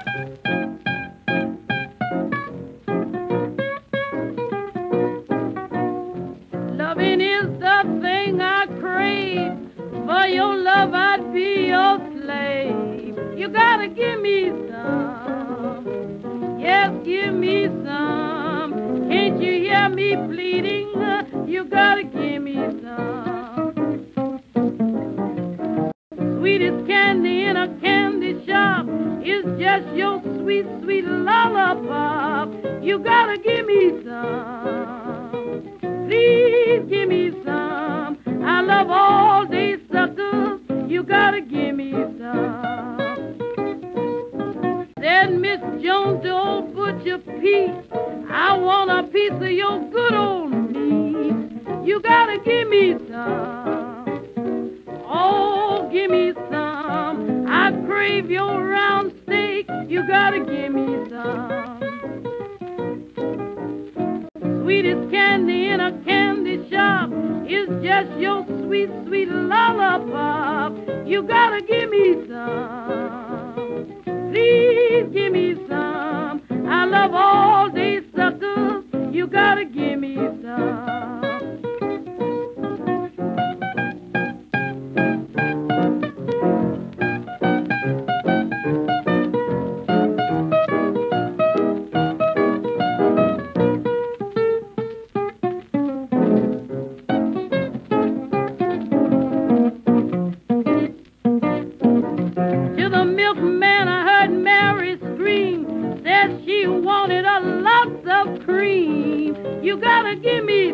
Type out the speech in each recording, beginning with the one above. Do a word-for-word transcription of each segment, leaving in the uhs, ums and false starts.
Loving is the thing I crave. For your love I'd be your slave. You gotta give me some. Yes, give me some. Can't you hear me pleading? You gotta give me some. Sweetest candy in a candy shop is just your sweet, sweet lollipop. You gotta give me some. Please give me some. I love all day suckers. You gotta give me some. Said Miss Jones to old Butcher Pete, I want a piece of your good old meat. You gotta give me some. Oh, give me some. I crave your round steak. You gotta give me some. Sweetest candy in a candy shop is just your sweet, sweet lollipop. You gotta give me some. Please give me some. I love all day suckers. You gotta give me some. You gotta give me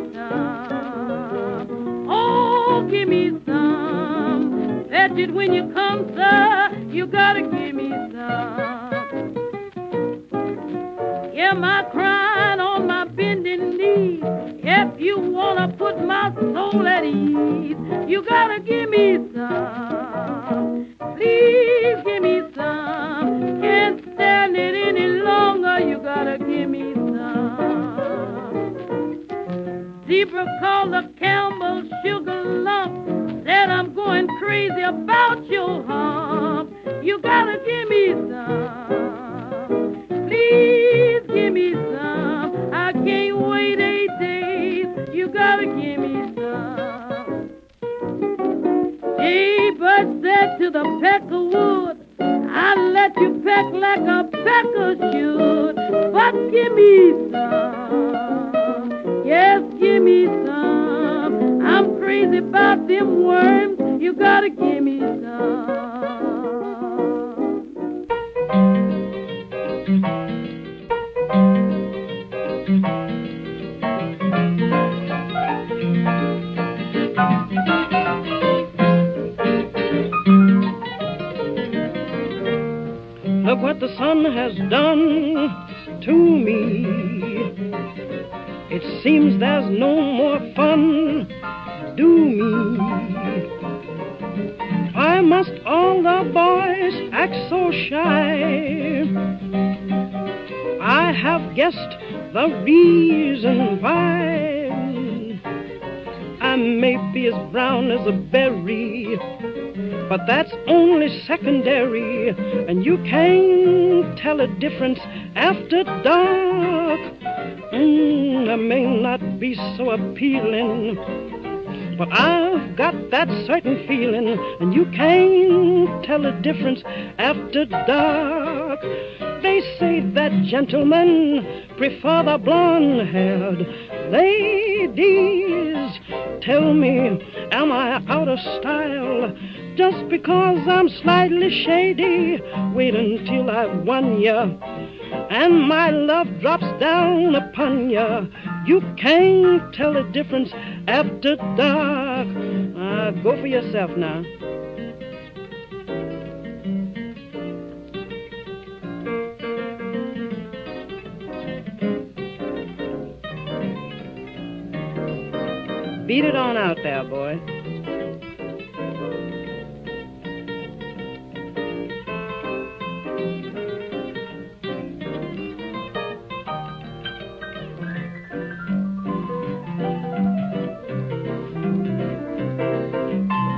some. Oh, give me some. Fetch it when you come, sir. You gotta give me some. Yeah, my crying on my bending knees. If you wanna put my soul at ease, you gotta give me some. Please give me some. Can't stand it any longer. You gotta give me some. Zebra called the Campbell sugar lump, said I'm going crazy about your hump. You gotta give me some. Please give me some. I can't wait eight days. You gotta give me some. Hey, Bud said to the peckerwood, I'll let you peck like a pecker should, but give me some. Yes, give me some. I'm crazy about them worms. You gotta give me some. Look what the sun has done to me. It seems there's no more fun, do me. Why must all the boys act so shy? I have guessed the reason why. I may be as brown as a berry, but that's only secondary, and you can't tell a difference after dark. Mm, I may not be so appealing, but I've got that certain feeling, and you can't tell a difference after dark. They say that gentlemen prefer the blonde-haired ladies. Tell me, am I out of style just because I'm slightly shady? Wait until I've won ya and my love drops down upon ya. You can't tell the difference after dark. Uh, go for yourself now. Beat it on out there, boy.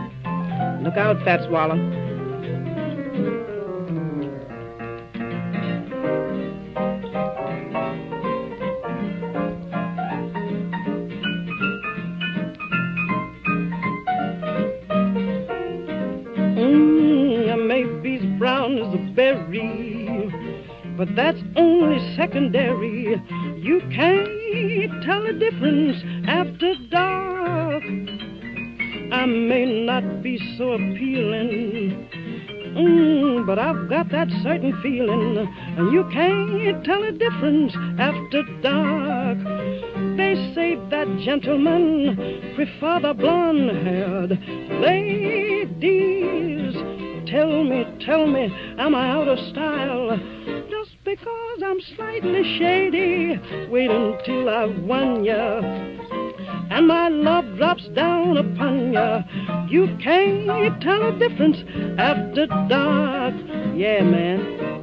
Look out, Fat Swallow. secondary, but that's only secondary. You can't tell the difference after dark. I may not be so appealing, mm, but I've got that certain feeling, and you can't tell the difference after dark. They say that gentlemen prefer the blonde-haired ladies. Tell me, tell me, am I out of style? Just because I'm slightly shady. Wait until I've won ya, and my love drops down upon ya. You can't tell a difference after dark. Yeah, man.